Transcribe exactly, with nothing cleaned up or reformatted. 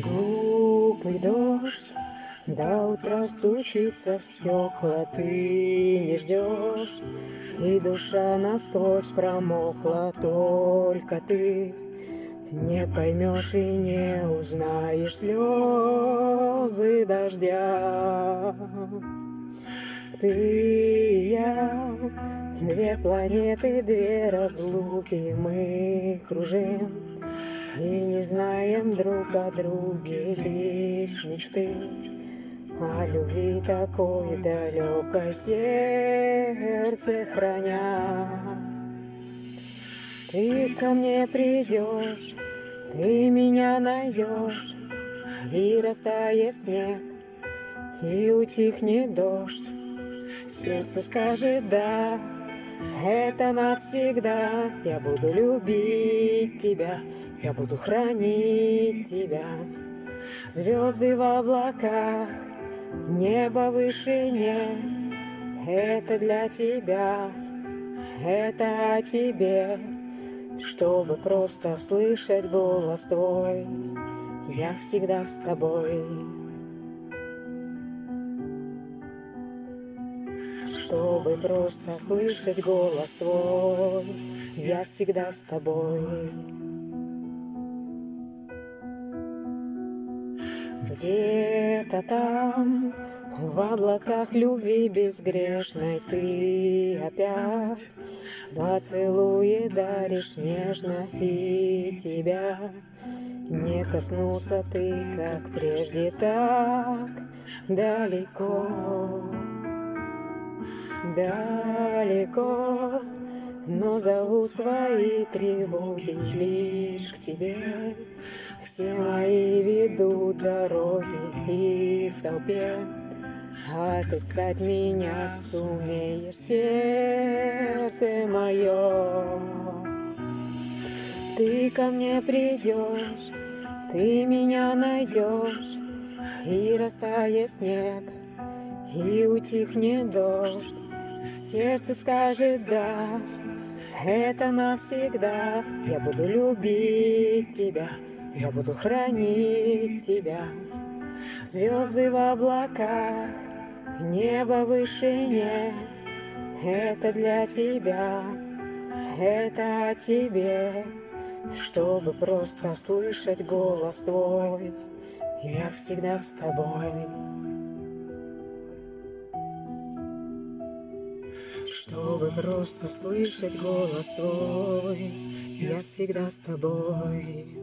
Глупый дождь до утра стучится в стекла, ты не ждешь, и душа насквозь промокла, только ты не поймешь и не узнаешь слезы дождя. Ты и я, две планеты, две разлуки, мы кружим и не знаем друг о друге, лишь мечты о любви такой далекой сердце храня. Ты ко мне придешь, ты меня найдешь, и растает снег, и утихнет дождь. Сердце скажет да, это навсегда. Я буду любить тебя, я буду хранить тебя. Звезды в облаках, небо в вышине, это для тебя, это о тебе. Чтобы просто слышать голос твой, я всегда с тобой. Чтобы просто слышать голос твой, я всегда с тобой. Где-то там, в облаках любви безгрешной, ты опять поцелуи даришь нежно, и тебя не коснуться ты, как прежде, так далеко. Далеко, но зовут свои тревоги лишь к тебе. Все мои ведут дороги, и в толпе отыскать меня сумеешь, сердце мое. Ты ко мне придешь, ты меня найдешь, и растает снег, и утихнет дождь. Сердце скажет да, это навсегда. Я буду любить тебя, я буду хранить тебя. Звезды в облаках, небо в вышине, это для тебя, это о тебе. Чтобы просто слышать голос твой, я всегда с тобой. Чтобы просто слышать голос твой, я всегда с тобой.